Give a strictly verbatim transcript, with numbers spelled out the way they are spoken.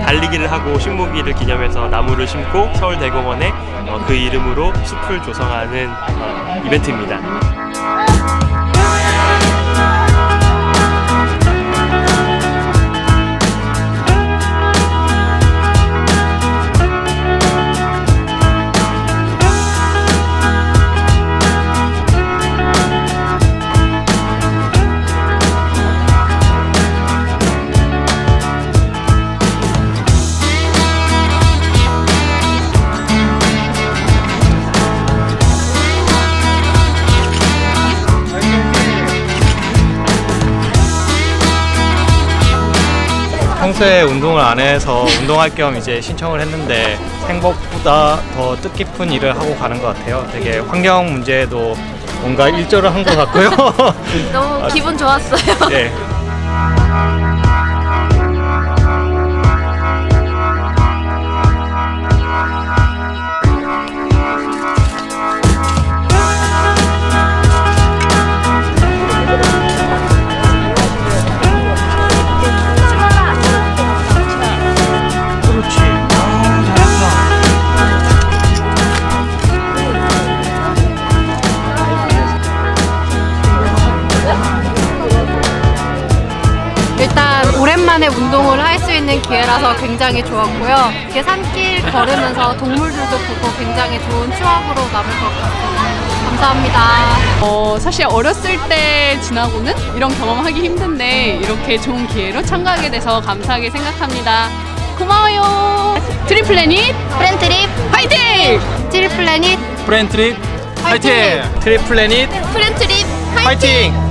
달리기를 하고 식목일을 기념해서 나무를 심고 서울대공원에 어, 그 이름으로 숲을 조성하는 어, 이벤트입니다. 평소에 운동을 안 해서 운동할 겸 이제 신청을 했는데 생각보다 더 뜻깊은 일을 하고 가는 것 같아요. 되게 환경 문제에도 뭔가 일조를 한 것 같고요. 너무 기분 좋았어요. 네. 일단 오랜만에 운동을 할 수 있는 기회라서 굉장히 좋았고요. 이렇게 산길 걸으면서 동물들도 보고 굉장히 좋은 추억으로 남을 것 같습니다. 감사합니다. 어, 사실 어렸을 때 지나고는 이런 경험하기 힘든데 이렇게 좋은 기회로 참가하게 돼서 감사하게 생각합니다. 고마워요. 트립플래닛 프렌트립 화이팅! 트립플래닛 프렌트립 화이팅! 트립플래닛 프렌트립 화이팅!